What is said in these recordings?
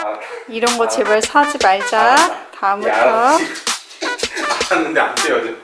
이런 거 제발 사지 말자. 다음부터. 알았는데 안 떼어져.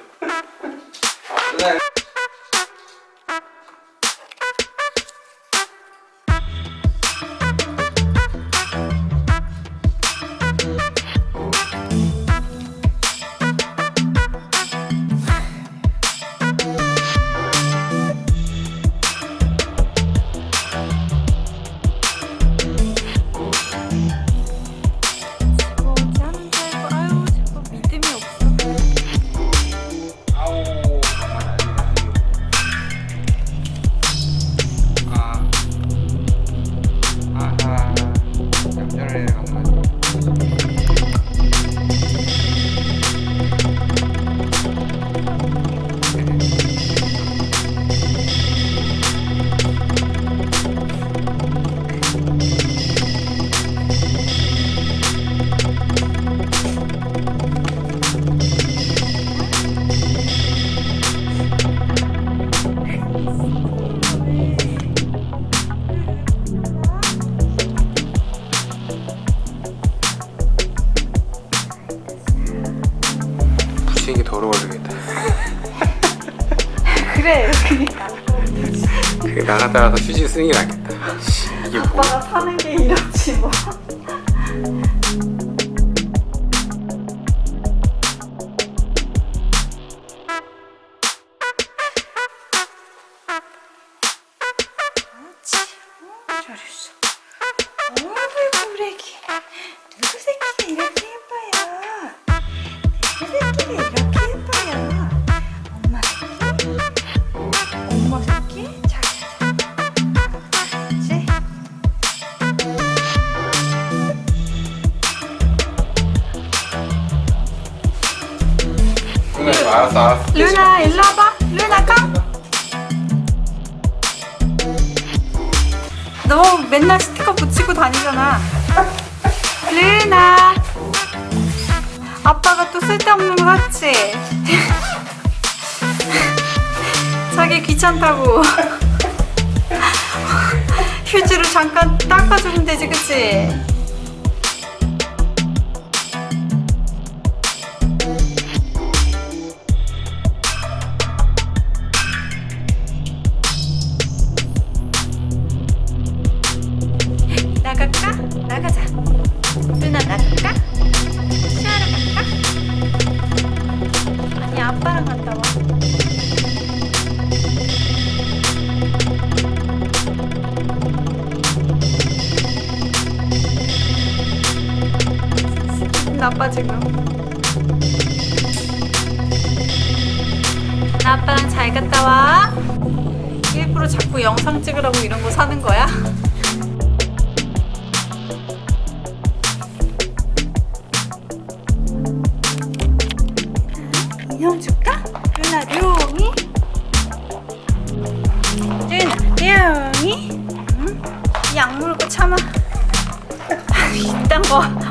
부시는 게 더러워지겠다. 그래, 그니까. 그 나갔다 와서 휴지 쓰는 게 낫겠다. 이게 뭐? 아빠가 사는 게 이렇지 뭐. 잘했어. 어이구 우레기. 누구 새끼가 이렇게 예뻐요? 누구 새끼가 이렇게 예뻐요? 엄마 새끼? 엄마 새끼? 잘했어. 그렇지? 알았어. 루나 일로 와봐. 루나 가. 너 맨날 스티커 붙이고 다니잖아. 루나. 아빠가 또 쓸데없는 거 샀지? 자기 귀찮다고. 휴지로 잠깐 닦아주면 되지, 그치? 나갈까? 나가자. 루나 나갈까? 시아를 갈까? 아니 아빠랑 갔다 와. 아빠 지금 나 아빠랑 잘 갔다 와. 일부러 자꾸 영상 찍으라고 이런 거 사는 거야? 인형 줄까? 루나 룡이? 루나 룡이? 응? 이 악물고 참아. 이딴 거